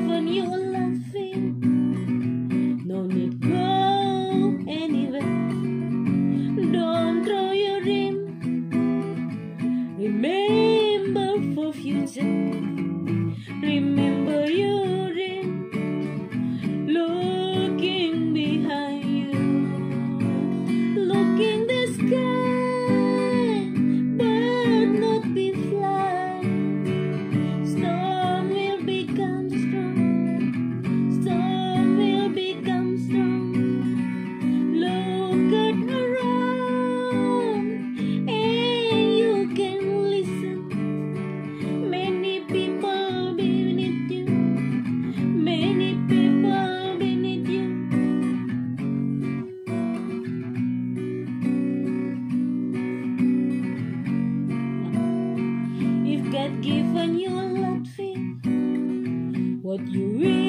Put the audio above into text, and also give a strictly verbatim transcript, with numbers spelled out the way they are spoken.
given you a lot, feel. No need go anywhere. Don't throw your dream. Remember for future. Remember your dream. Looking behind you. Looking the sky, but not be fly. Storm will become strong. Storm will become strong. Look at around and you can listen. Many people beneath you. Many people beneath you. If God given you a lot, feel what you really